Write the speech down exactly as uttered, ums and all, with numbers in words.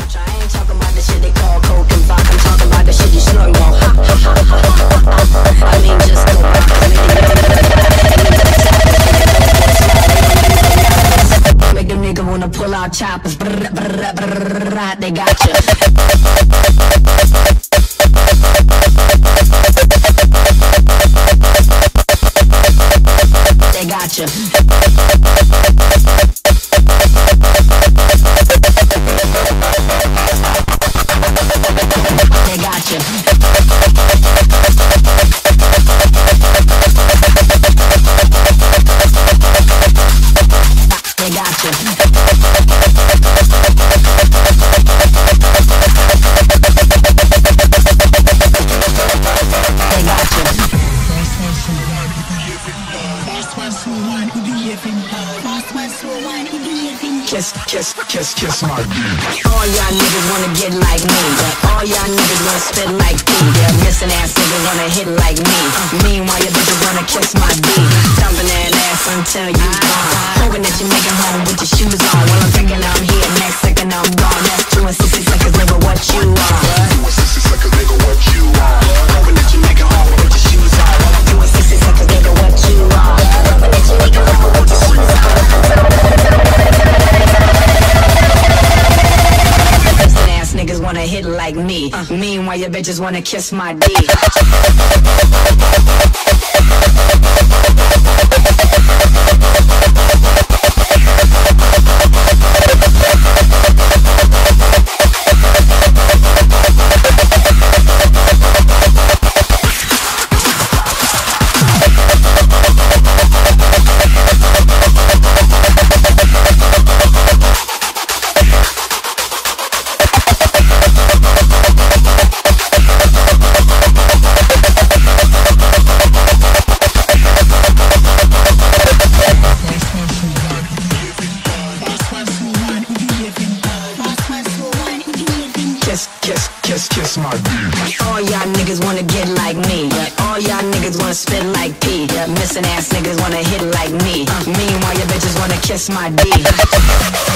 I ain't talking about the shit they call coke and vodka. I'm talking about the shit you know you want. Ha ha ha ha ha ha. I mean just go back. Make them nigga wanna pull out choppers. Brr, brr, brr, brr, they got you. They got you. They got you. They got you. They got you. Kiss, kiss, kiss, kiss my beat. All y'all niggas wanna get like me. All y'all niggas wanna spit like me. Yeah, missing ass niggas wanna hit like me. Meanwhile, your bitches wanna kiss my beat. Dumping that ass until you gone. Hoping that you make it home with your shoes on. While I'm thinking I'm here, next second I'm gone. That's two and sixty seconds, nigga, what you are. Two and sixty seconds, nigga, what you are. Hoping that you make it home with your shoes on. While I'm doing sixty seconds, nigga, what you are. Hoping that you make it home with your shoes on. Niggas wanna hit like me. uh, Meanwhile your bitches wanna kiss my D. Kiss, kiss, kiss my beat. All y'all niggas wanna get like me. All y'all niggas wanna spit like P. Missing ass niggas wanna hit like me. Meanwhile your bitches wanna kiss my D.